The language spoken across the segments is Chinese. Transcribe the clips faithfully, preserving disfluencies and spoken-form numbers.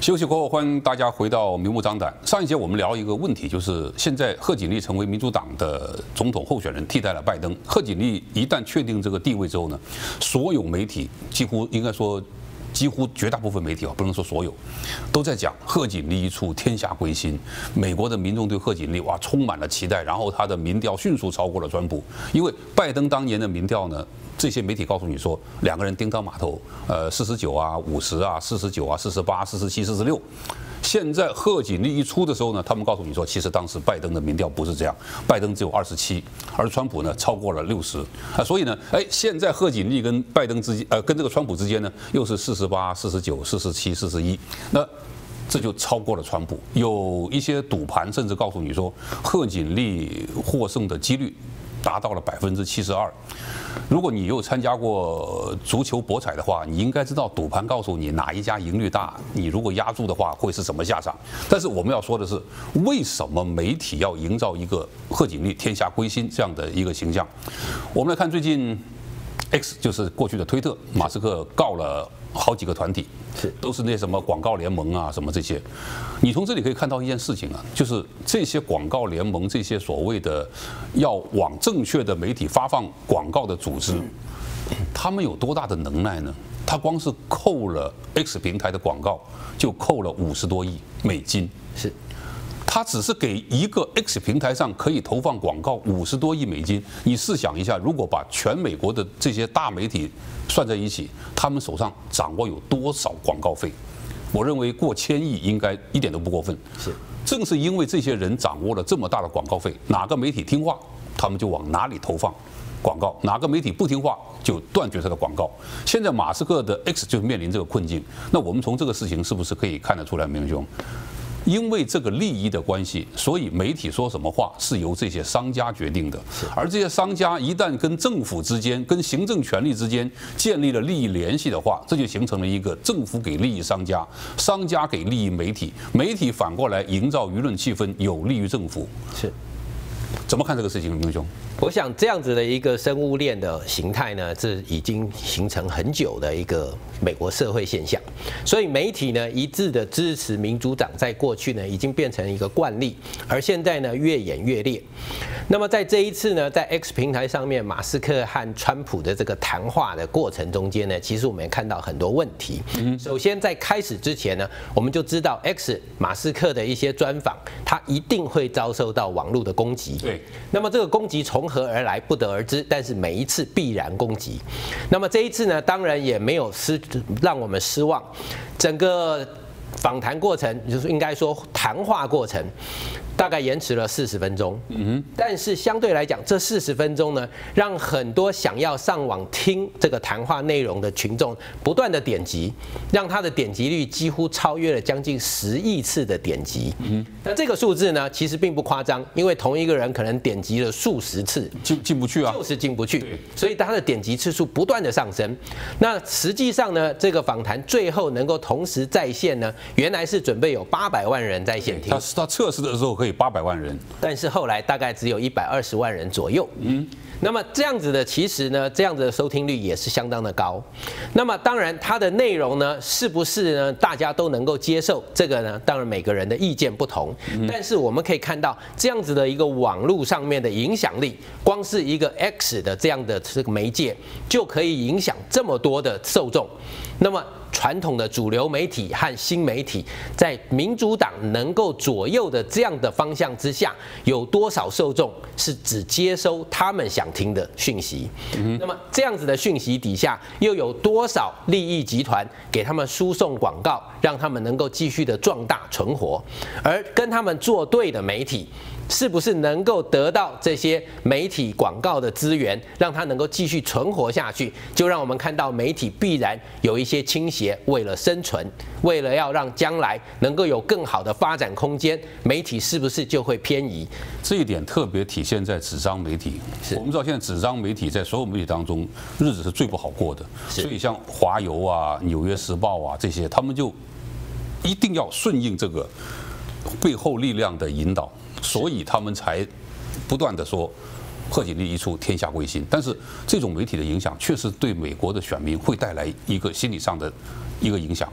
休息过后，欢迎大家回到明目张胆。上一节我们聊一个问题，就是现在贺锦丽成为民主党的总统候选人，替代了拜登。贺锦丽一旦确定这个地位之后呢，所有媒体几乎应该说。 几乎绝大部分媒体啊，不能说所有，都在讲贺锦丽一出，天下归心。美国的民众对贺锦丽哇充满了期待，然后他的民调迅速超过了川普。因为拜登当年的民调呢，这些媒体告诉你说两个人叮当马头，呃，四十九啊，五十啊，四十九啊，四十八、四十七、四十六。 现在贺锦丽一出的时候呢，他们告诉你说，其实当时拜登的民调不是这样，拜登只有二十七，而川普呢超过了六十啊，所以呢，哎，现在贺锦丽跟拜登之间，呃，跟这个川普之间呢，又是四十八、四十九、四十七、四十一，那这就超过了川普。有一些赌盘甚至告诉你说，贺锦丽获胜的几率达到了百分之七十二。 如果你有参加过足球博彩的话，你应该知道赌盘告诉你哪一家赢率大，你如果押注的话会是什么下场。但是我们要说的是，为什么媒体要营造一个贺锦丽天下归心这样的一个形象？我们来看最近 X 就是过去的推特，马斯克告了好几个团体， 是都是那些什么广告联盟啊什么这些。你从这里可以看到一件事情啊，就是这些广告联盟，这些所谓的要往正确的媒体发放广告的组织，他们有多大的能耐呢？他光是扣了 X 平台的广告，就扣了五十多亿美金。 是。 他只是给一个 X 平台上可以投放广告五十多亿美金，你试想一下，如果把全美国的这些大媒体算在一起，他们手上掌握有多少广告费？我认为过千亿应该一点都不过分。 是， 正是因为这些人掌握了这么大的广告费，哪个媒体听话，他们就往哪里投放广告；哪个媒体不听话，就断绝他的广告。现在马斯克的 X 就面临这个困境。那我们从这个事情是不是可以看得出来，明兄？ 因为这个利益的关系，所以媒体说什么话是由这些商家决定的。而这些商家一旦跟政府之间、跟行政权力之间建立了利益联系的话，这就形成了一个政府给利益商家，商家给利益媒体，媒体反过来营造舆论气氛，有利于政府。 是， 怎么看这个事情，明兄？ 我想这样子的一个生物链的形态呢，这已经形成很久的一个美国社会现象。所以媒体呢一致的支持民主党，在过去呢已经变成一个惯例，而现在呢越演越烈。那么在这一次呢，在 X 平台上面，马斯克和川普的这个谈话的过程中间呢，其实我们也看到很多问题。首先在开始之前呢，我们就知道 X 马斯克的一些专访，他一定会遭受到网络的攻击。 对， 那么这个攻击从何而来不得而知，但是每一次必然攻击。那么这一次呢，当然也没有失让我们失望，整个访谈过程就是应该说谈话过程。 大概延迟了四十分钟，嗯，但是相对来讲，这四十分钟呢，让很多想要上网听这个谈话内容的群众不断的点击，让它的点击率几乎超越了将近十亿次的点击。嗯，那这个数字呢，其实并不夸张，因为同一个人可能点击了数十次， 进进不去啊， 就是进不去，所以他的点击次数不断的上升。那实际上呢，这个访谈最后能够同时在线呢，原来是准备有八百万人在线听， 他他测试的时候可以。 八百万人， 但是后来大概只有一百二十万人左右。嗯，那么这样子的，其实呢，这样子的收听率也是相当的高。那么当然，它的内容呢，是不是呢大家都能够接受？这个呢，当然每个人的意见不同。但是我们可以看到，这样子的一个网络上面的影响力，光是一个 X 的这样的这个媒介，就可以影响这么多的受众。那么。 传统的主流媒体和新媒体在民主党能够左右的这样的方向之下，有多少受众是只接收他们想听的讯息？嗯、那么这样子的讯息底下，又有多少利益集团给他们输送广告，让他们能够继续的壮大存活？而跟他们作对的媒体。 是不是能够得到这些媒体广告的资源，让它能够继续存活下去？就让我们看到媒体必然有一些倾斜，为了生存，为了要让将来能够有更好的发展空间，媒体是不是就会偏移？ 这一点特别体现在纸张媒体。我们知道现在纸张媒体在所有媒体当中日子是最不好过的，所以像华邮啊、纽约时报啊这些，他们就一定要顺应这个背后力量的引导。 所以他们才不断的说，贺锦丽一出，天下归心。但是这种媒体的影响，确实对美国的选民会带来一个心理上的一个影响啊。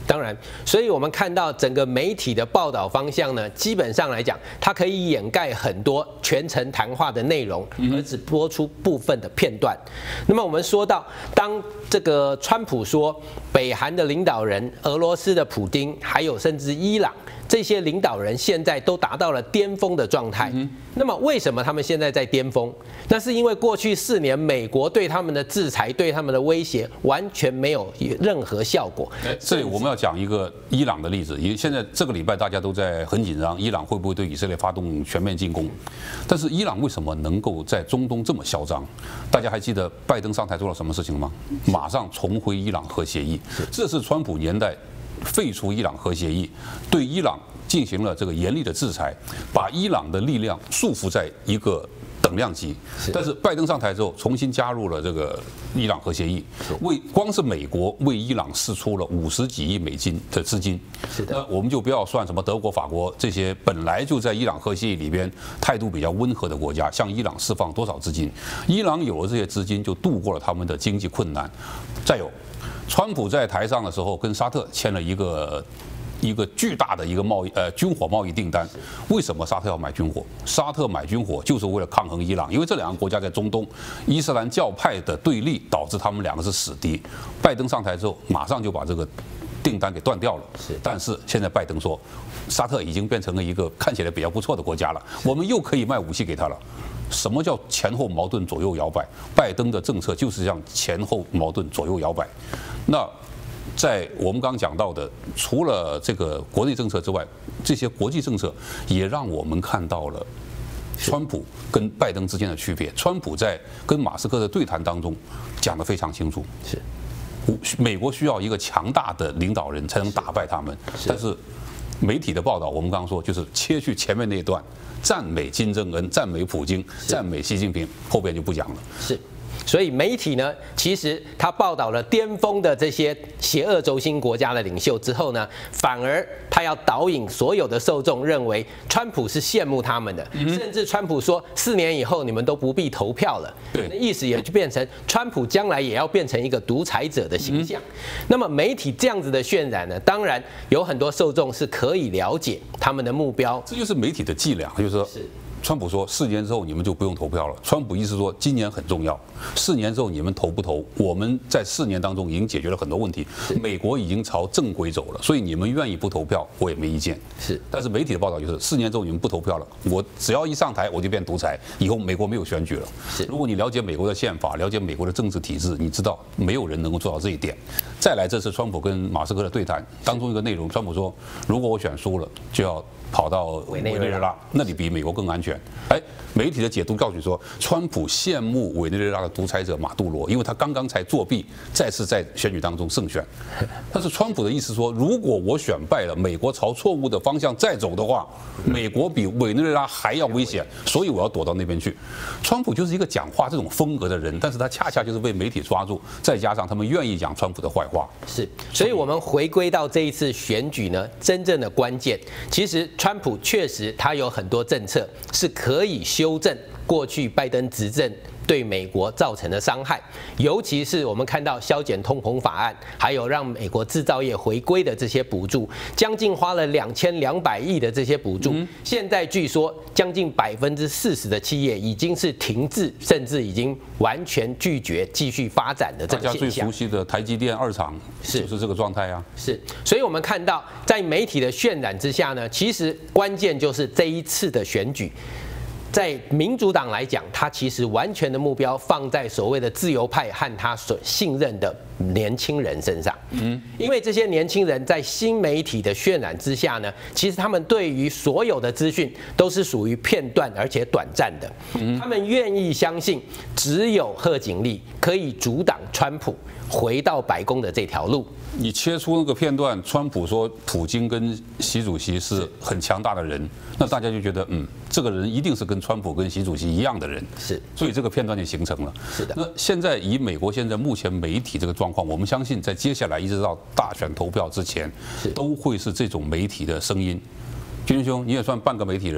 当然，所以我们看到整个媒体的报道方向呢，基本上来讲，它可以掩盖很多全程谈话的内容，而只播出部分的片段。那么我们说到，当这个川普说北韩的领导人、俄罗斯的普丁，还有甚至伊朗这些领导人现在都达到了巅峰的状态。那么为什么他们现在在巅峰？那是因为过去四年美国对他们的制裁、对他们的威胁完全没有任何效果。 这里我们要讲一个伊朗的例子，因为现在这个礼拜大家都在很紧张，伊朗会不会对以色列发动全面进攻？但是伊朗为什么能够在中东这么嚣张？大家还记得拜登上台做了什么事情吗？马上重回伊朗核协议，这是川普年代废除伊朗核协议，对伊朗进行了这个严厉的制裁，把伊朗的力量束缚在一个等量级。但是拜登上台之后，重新加入了这个伊朗核协议，为光是美国为伊朗释出了五十几亿美金的资金。 是的， 那我们就不要算什么德国、法国这些本来就在伊朗核协议里边态度比较温和的国家，向伊朗释放多少资金？伊朗有了这些资金，就度过了他们的经济困难。再有，川普在台上的时候跟沙特签了一个。一个巨大的一个贸易呃军火贸易订单，为什么沙特要买军火？沙特买军火就是为了抗衡伊朗，因为这两个国家在中东伊斯兰教派的对立，导致他们两个是死敌。拜登上台之后，马上就把这个订单给断掉了。但是现在拜登说，沙特已经变成了一个看起来比较不错的国家了，我们又可以卖武器给他了。什么叫前后矛盾左右摇摆？拜登的政策就是这样前后矛盾左右摇摆。那在我们刚刚讲到的，除了这个国内政策之外，这些国际政策也让我们看到了川普跟拜登之间的区别。川普在跟马斯克的对谈当中讲得非常清楚， 是美国需要一个强大的领导人才能打败他们。但是媒体的报道，我们刚刚说就是切去前面那一段，赞美金正恩、赞美普京、赞美习近平，后边就不讲了。 是。所以媒体呢，其实他报道了巅峰的这些邪恶轴心国家的领袖之后呢，反而他要导引所有的受众认为川普是羡慕他们的，嗯、甚至川普说四年以后你们都不必投票了，对，意思也就变成川普将来也要变成一个独裁者的形象。嗯、那么媒体这样子的渲染呢，当然有很多受众是可以了解他们的目标， 这就是媒体的伎俩，就是说。是川普说四年之后你们就不用投票了。川普意思说今年很重要，四年之后你们投不投？我们在四年当中已经解决了很多问题，美国已经朝正轨走了，所以你们愿意不投票，我也没意见。是，但是媒体的报道就是四年之后你们不投票了，我只要一上台我就变独裁，以后美国没有选举了。是，如果你了解美国的宪法，了解美国的政治体制，你知道没有人能够做到这一点。再来，这次川普跟马斯克的对谈当中一个内容，川普说，如果我选输了，就要跑到委内瑞拉，那里比美国更安全。哎，媒体的解读告诉你说，川普羡慕委内瑞拉的独裁者马杜罗，因为他刚刚才作弊，再次在选举当中胜选。但是川普的意思说，如果我选败了，美国朝错误的方向再走的话，美国比委内瑞拉还要危险，所以我要躲到那边去。川普就是一个讲话这种风格的人，但是他恰恰就是被媒体抓住，再加上他们愿意讲川普的坏话。 是，所以我们回归到这一次选举呢，真正的关键，其实川普确实他有很多政策是可以修正过去拜登执政对美国造成的伤害，尤其是我们看到削减通膨法案，还有让美国制造业回归的这些补助，将近花了两千两百亿的这些补助，嗯、现在据说将近百分之四十的企业已经是停滞，甚至已经完全拒绝继续发展的这个现象。 大家最熟悉的台积电二厂就是这个状态啊。 是，所以我们看到在媒体的渲染之下呢，其实关键就是这一次的选举。在民主党来讲，他其实完全的目标放在所谓的自由派和他所信任的年轻人身上。嗯，因为这些年轻人在新媒体的渲染之下呢，其实他们对于所有的资讯都是属于片段而且短暂的。嗯，他们愿意相信只有贺锦丽可以阻挡川普回到白宫的这条路。 你切出那个片段，川普说普京跟习主席是很强大的人，那大家就觉得，嗯，这个人一定是跟川普跟习主席一样的人，是，所以这个片段就形成了。是的。那现在以美国现在目前媒体这个状况，我们相信在接下来一直到大选投票之前，都会是这种媒体的声音。军兄，你也算半个媒体人。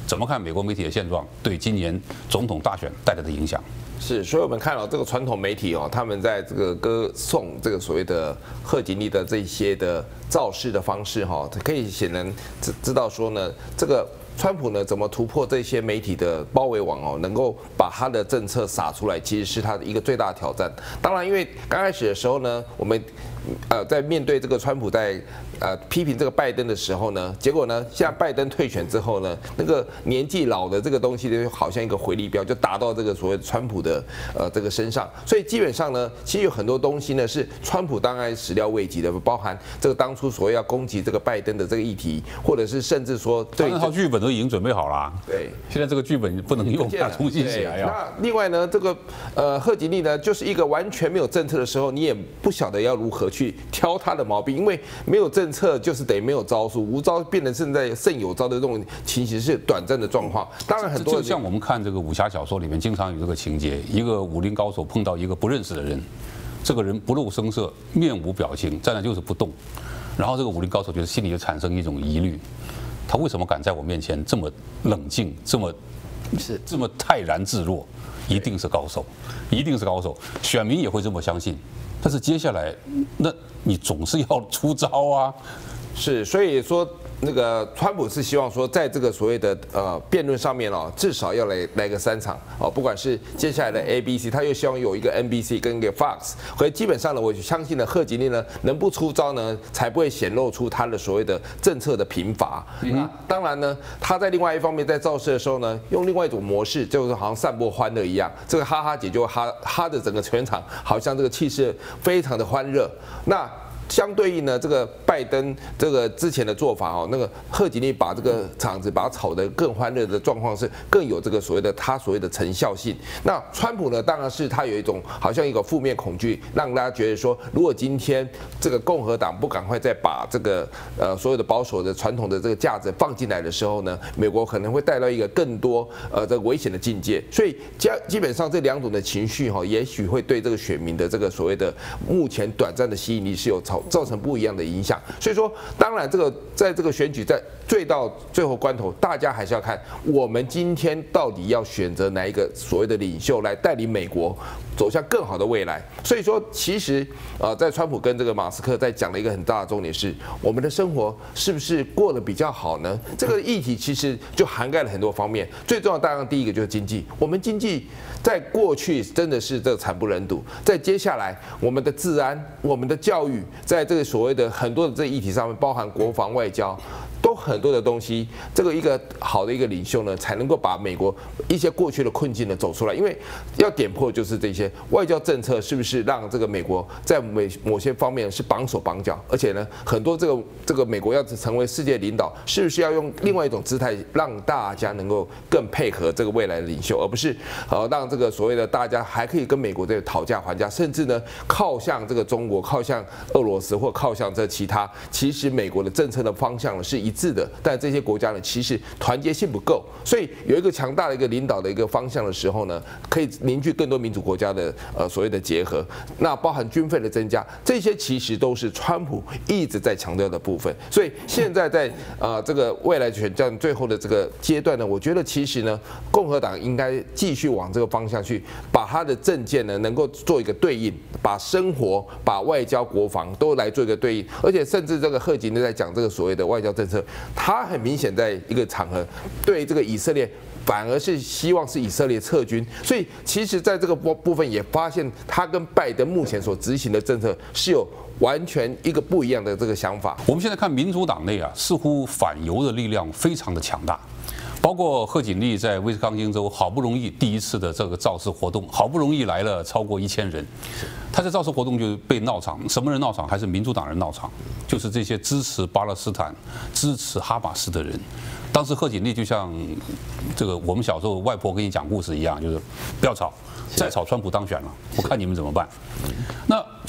怎么看美国媒体的现状对今年总统大选带来的影响？ 是，所以我们看到这个传统媒体哦，他们在这个歌颂这个所谓的贺锦丽的这些的造势的方式哈，可以显然知知道说呢，这个川普呢怎么突破这些媒体的包围网哦，能够把他的政策撒出来，其实是他的一个最大的挑战。当然，因为刚开始的时候呢，我们呃在面对这个川普在呃批评这个拜登的时候呢，结果呢，现在拜登退选之后呢，那个年纪老的这个东西就好像一个回力镖，就打到这个所谓川普的呃这个身上。所以基本上呢，其实有很多东西呢是川普当然始料未及的，包含这个当初所谓要攻击这个拜登的这个议题，或者是甚至说对那套剧本都已经准备好了。 对， 现在这个剧本不能用，要重新写呀。 那另外呢，这个呃贺锦丽呢，就是一个完全没有政策的时候，你也不晓得要如何去挑他的毛病，因为没有政策就是得没有招数，无招变成现在甚有招的这种情形是短暂的状况。当然很多就像我们看这个武侠小说里面经常有这个情节，一个武林高手碰到一个不认识的人，这个人不露声色，面无表情，站那就是不动，然后这个武林高手就是心里就产生一种疑虑。他为什么敢在我面前这么冷静，这么是这么泰然自若？一定是高手，一定是高手，选民也会这么相信。但是接下来，那你总是要出招啊。 是，所以说那个川普是希望说，在这个所谓的呃辩论上面哦，至少要来来个三场哦，不管是接下来的 A B C， 他又希望有一个 N B C 跟一个 Fox， 所以基本上呢，我相信呢，贺锦丽呢能不出招呢，才不会显露出他的所谓的政策的贫乏。嗯、那当然呢，他在另外一方面在造势的时候呢，用另外一种模式，就是好像散播欢乐一样，这个哈哈姐就哈哈的整个全场，好像这个气势非常的欢热。那相对应呢，这个拜登这个之前的做法哦，那个贺锦丽把这个场子把它炒得更欢乐的状况是更有这个所谓的他所谓的成效性。那川普呢，当然是他有一种好像一个负面恐惧，让大家觉得说，如果今天这个共和党不赶快再把这个呃所有的保守的传统的这个价值放进来的时候呢，美国可能会带到一个更多呃这个危险的境界。所以基基本上这两种的情绪哈，也许会对这个选民的这个所谓的目前短暂的吸引力是有超。造成不一样的影响，所以说，当然这个在这个选举在最到最后关头，大家还是要看我们今天到底要选择哪一个所谓的领袖来带领美国走向更好的未来。所以说，其实呃，在川普跟这个马斯克在讲的一个很大的重点是，我们的生活是不是过得比较好呢？这个议题其实就涵盖了很多方面，最重要当然第一个就是经济，我们经济在过去真的是这个惨不忍睹，在接下来我们的治安、我们的教育。在这个所谓的很多的这议题上面，包含国防、外交，都很多的东西。这个一个好的一个领袖呢，才能够把美国一些过去的困境呢走出来。因为要点破就是这些外交政策是不是让这个美国在某某些方面是绑手绑脚，而且呢，很多这个这个美国要成为世界领导，是不是要用另外一种姿态，让大家能够更配合这个未来的领袖，而不是呃让这个所谓的大家还可以跟美国这讨价还价，甚至呢靠向这个中国，靠向俄罗斯或靠向这其他，其实美国的政策的方向呢是一致的，但这些国家呢其实团结性不够，所以有一个强大的一个领导的一个方向的时候呢，可以凝聚更多民主国家的呃所谓的结合，那包含军费的增加，这些其实都是川普一直在强调的部分。所以现在在呃这个未来选战最后的这个阶段呢，我觉得其实呢，共和党应该继续往这个方向去，把他的政见呢能够做一个对应，把生活、把外交、国防都来做一个对应，而且甚至这个贺锦丽在讲这个所谓的外交政策，他很明显在一个场合对这个以色列。反而是希望是以色列撤军，所以其实在这个部部分也发现，他跟拜登目前所执行的政策是有完全一个不一样的这个想法。 我们现在看民主党内啊，似乎反犹的力量非常的强大。包括贺锦丽在威斯康星州好不容易第一次的这个造势活动，好不容易来了超过一千人，他在造势活动就被闹场，什么人闹场？还是民主党人闹场，就是这些支持巴勒斯坦、支持哈马斯的人。当时贺锦丽就像这个我们小时候外婆给你讲故事一样，就是不要吵，再吵川普当选了，我看你们怎么办。那川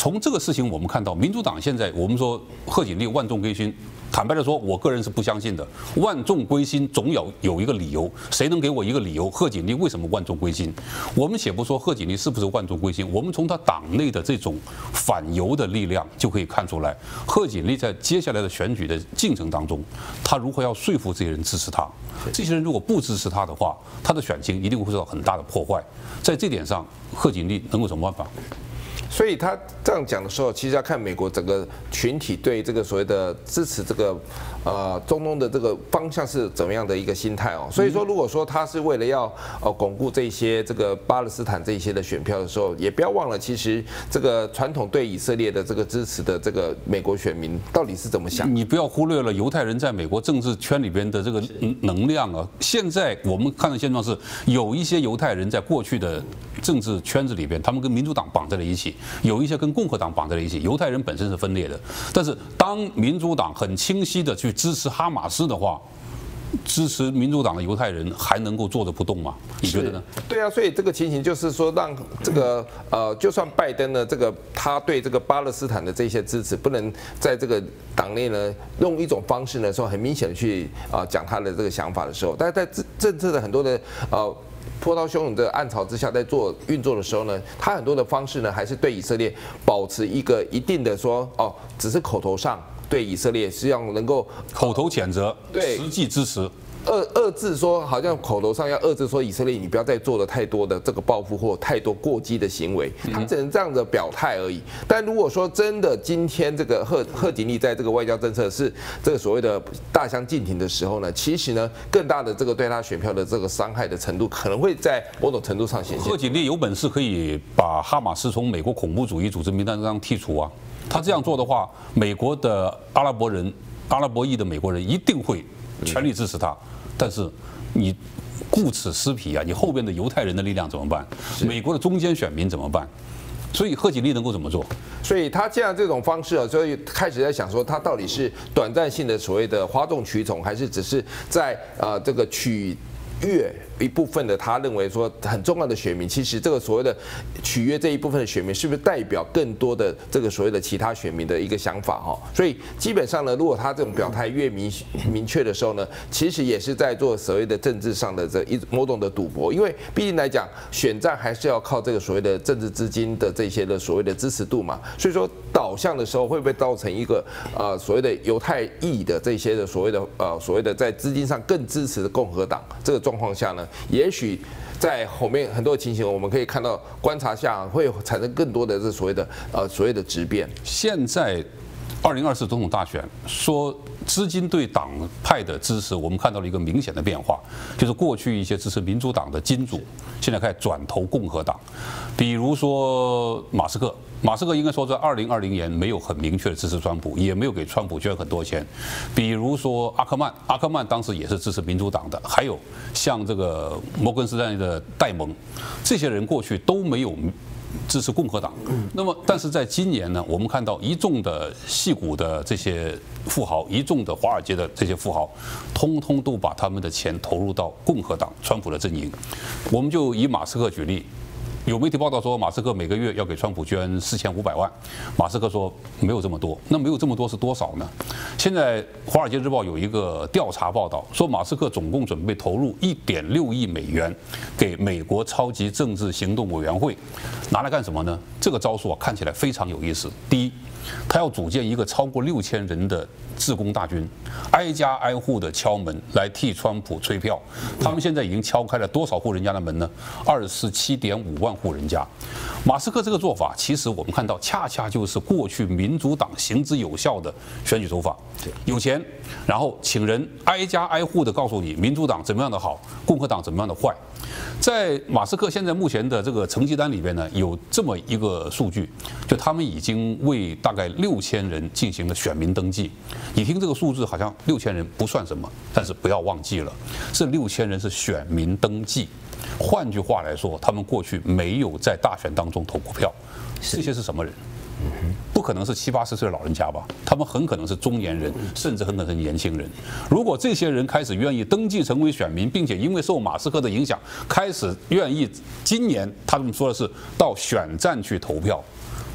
从这个事情我们看到，民主党现在我们说贺锦丽万众归心。坦白的说，我个人是不相信的。万众归心总要有一个理由，谁能给我一个理由？贺锦丽为什么万众归心？我们且不说贺锦丽是不是万众归心，我们从他党内的这种反犹的力量就可以看出来，贺锦丽在接下来的选举的进程当中，他如何要说服这些人支持他？这些人如果不支持他的话，他的选情一定会受到很大的破坏。在这点上，贺锦丽能有什么办法？ 所以他这样讲的时候，其实要看美国整个群体对这个所谓的支持这个呃中东的这个方向是怎么样的一个心态哦。所以说，如果说他是为了要呃巩固这些这个巴勒斯坦这一些的选票的时候，也不要忘了，其实这个传统对以色列的这个支持的这个美国选民到底是怎么想？ 你不要忽略了犹太人在美国政治圈里边的这个能量啊。现在我们看的现状是，有一些犹太人在过去的政治圈子里边，他们跟民主党绑在了一起。有一些跟共和党绑在了一起，犹太人本身是分裂的。但是当民主党很清晰的去支持哈马斯的话，支持民主党的犹太人还能够坐着不动吗？你觉得呢？ 对啊，所以这个情形就是说，让这个呃，就算拜登呢，这个他对这个巴勒斯坦的这些支持，不能在这个党内呢用一种方式呢，说很明显的去啊、呃、讲他的这个想法的时候，但是在政策的很多的呃。波涛汹涌的暗潮之下，在做运作的时候呢，他很多的方式呢，还是对以色列保持一个一定的说哦，只是口头上对以色列实际上能够口头谴责， 对实际支持。 遏遏制说，好像口头上要遏制说以色列，你不要再做了太多的这个报复或太多过激的行为，他只能这样的表态而已。但如果说真的今天这个贺贺锦丽在这个外交政策是这个所谓的大相径庭的时候呢，其实呢，更大的这个对他选票的这个伤害的程度，可能会在某种程度上显现。 贺锦丽有本事可以把哈马斯从美国恐怖主义组织名单上剔除啊！他这样做的话，美国的阿拉伯人、阿拉伯裔的美国人一定会全力支持他。但是你顾此失彼啊，你后边的犹太人的力量怎么办？美国的中间选民怎么办？所以贺锦丽能够怎么做？ 所以他这样这种方式啊，所以开始在想说，他到底是短暂性的所谓的哗众取宠，还是只是在呃这个取悦一部分的他认为说很重要的选民，其实这个所谓的取悦这一部分的选民，是不是代表更多的这个所谓的其他选民的一个想法哈？所以基本上呢，如果他这种表态越明明确的时候呢，其实也是在做所谓的政治上的这一某种的赌博，因为毕竟来讲，选战还是要靠这个所谓的政治资金的这些的所谓的支持度嘛。所以说导向的时候，会不会造成一个呃所谓的犹太裔的这些的所谓的呃所谓的在资金上更支持的共和党这个状况下呢？也许在后面很多的情形，我们可以看到观察下会产生更多的这所谓的呃所谓的质变。 现在二零二四总统大选，说资金对党派的支持，我们看到了一个明显的变化，就是过去一些支持民主党的金主，现在开始转投共和党，比如说马斯克。马斯克应该说在二零二零年没有很明确的支持川普，也没有给川普捐很多钱。比如说阿克曼，阿克曼当时也是支持民主党的，还有像这个摩根斯坦利的戴蒙，这些人过去都没有支持共和党。那么，但是在今年呢，我们看到一众的矽谷的这些富豪，一众的华尔街的这些富豪，通通都把他们的钱投入到共和党川普的阵营。我们就以马斯克举例。有媒体报道说，马斯克每个月要给川普捐四千五百万。马斯克说没有这么多，那没有这么多是多少呢？现在《华尔街日报》有一个调查报道，说马斯克总共准备投入一点六亿美元给美国超级政治行动委员会，拿来干什么呢？这个招数啊，看起来非常有意思。第一，他要组建一个超过六千人的志工大军，挨家挨户的敲门来替川普催票。他们现在已经敲开了多少户人家的门呢？二十七点五万户人家。马斯克这个做法，其实我们看到，恰恰就是过去民主党行之有效的选举手法。有钱，然后请人挨家挨户的告诉你民主党怎么样的好，共和党怎么样的坏。在马斯克现在目前的这个成绩单里边呢，有这么一个数据，就他们已经为大概六千人进行了选民登记。你听这个数字好像六千人不算什么，但是不要忘记了，这六千人是选民登记。换句话来说，他们过去没有在大选当中投过票。这些是什么人？不可能是七八十岁的老人家吧？他们很可能是中年人，甚至很可能是年轻人。如果这些人开始愿意登记成为选民，并且因为受马斯克的影响，开始愿意今年他们说的是到选战去投票，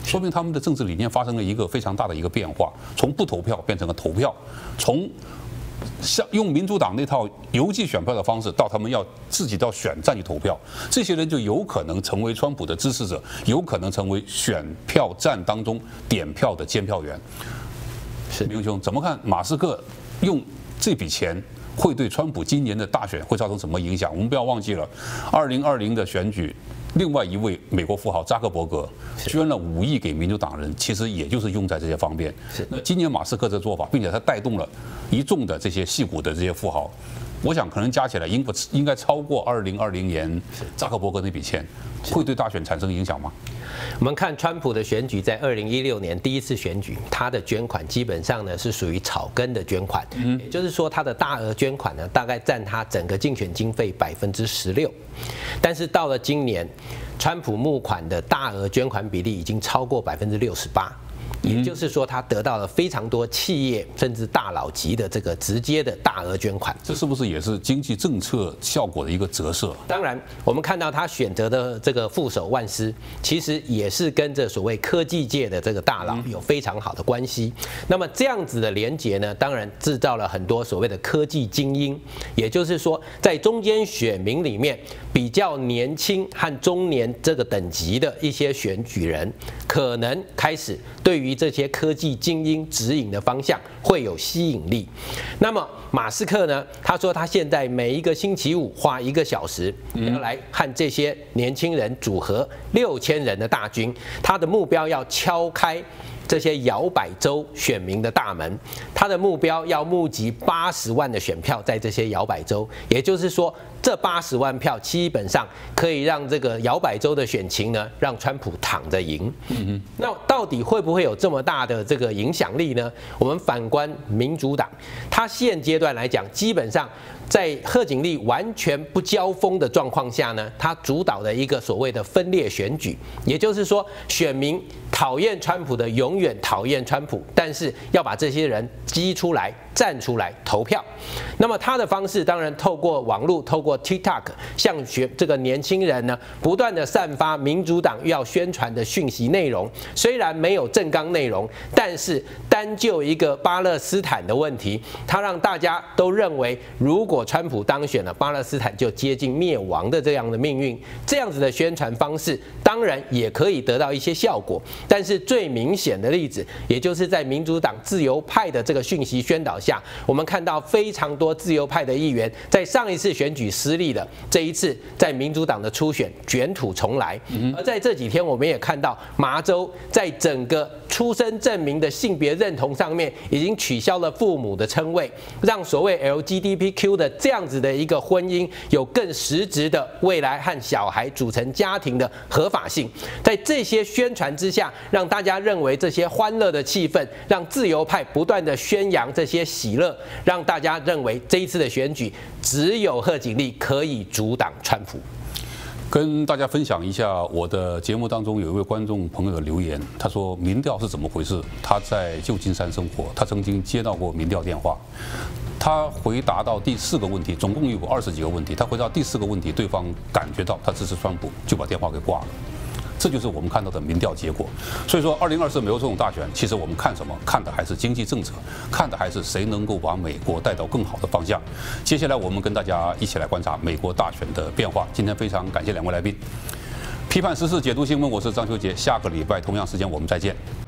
说明他们的政治理念发生了一个非常大的一个变化，从不投票变成了投票，从像用民主党那套邮寄选票的方式，到他们要自己到选站去投票，这些人就有可能成为川普的支持者，有可能成为选票站当中点票的监票员。是，明兄怎么看马斯克用这笔钱会对川普今年的大选会造成什么影响？我们不要忘记了，二零二零的选举。另外一位美国富豪扎克伯格捐了五亿给民主党人，其实也就是用在这些方面。是，那今年马斯克这做法，并且他带动了一众的这些矽谷的这些富豪，我想可能加起来应不应该超过二零二零年扎克伯格那笔钱，会对大选产生影响吗？ 我们看川普的选举，在二零一六年第一次选举，他的捐款基本上呢是属于草根的捐款，也就是说他的大额捐款呢大概占他整个竞选经费百分之十六。但是到了今年，川普募款的大额捐款比例已经超过百分之六十八。也就是说，他得到了非常多企业甚至大佬级的这个直接的大额捐款， 这是不是也是经济政策效果的一个折射？ 当然，我们看到他选择的这个副手万斯，其实也是跟着所谓科技界的这个大佬有非常好的关系。那么这样子的连结呢，当然制造了很多所谓的科技精英，也就是说，在中间选民里面比较年轻和中年这个等级的一些选举人，可能开始对于这些科技精英指引的方向会有吸引力。那么马斯克呢？他说他现在每一个星期五花一个小时，要来和这些年轻人组合六千人的大军，他的目标要敲开这些摇摆州选民的大门，他的目标要募集八十万的选票在这些摇摆州，也就是说，这八十万票基本上可以让这个摇摆州的选情呢，让川普躺着赢。嗯、那到底会不会有这么大的这个影响力呢？我们反观民主党，他现阶段来讲，基本上在贺锦丽完全不交锋的状况下呢，他主导的一个所谓的分裂选举，也就是说，选民讨厌川普的永远讨厌川普，但是要把这些人激出来、站出来投票。那么他的方式当然透过网络、透过 TikTok 向学这个年轻人呢，不断的散发民主党要宣传的讯息内容。虽然没有正纲内容，但是单就一个巴勒斯坦的问题，他让大家都认为，如果川普当选了，巴勒斯坦就接近灭亡的这样的命运。这样子的宣传方式，当然也可以得到一些效果。但是最明显的例子，也就是在民主党自由派的这个讯息宣导下，我们看到非常多自由派的议员在上一次选举失利了，这一次在民主党的初选卷土重来。而在这几天，我们也看到麻州在整个出生证明的性别认同上面，已经取消了父母的称谓，让所谓 L G B T Q 的这样子的一个婚姻有更实质的未来和小孩组成家庭的合法性。在这些宣传之下，让大家认为这些欢乐的气氛，让自由派不断的宣扬这些喜乐，让大家认为这一次的选举只有贺锦丽可以阻挡川普。 跟大家分享一下我的节目当中有一位观众朋友的留言，他说民调是怎么回事？他在旧金山生活，他曾经接到过民调电话。他回答到第四个问题，总共有二十几个问题，他回答第四个问题，对方感觉到他支持川普，就把电话给挂了。这就是我们看到的民调结果。所以说，二零二四美国总统大选，其实我们看什么？看的还是经济政策，看的还是谁能够把美国带到更好的方向。接下来，我们跟大家一起来观察美国大选的变化。今天非常感谢两位来宾，批判时事，解读新闻，我是张修杰。下个礼拜同样时间我们再见。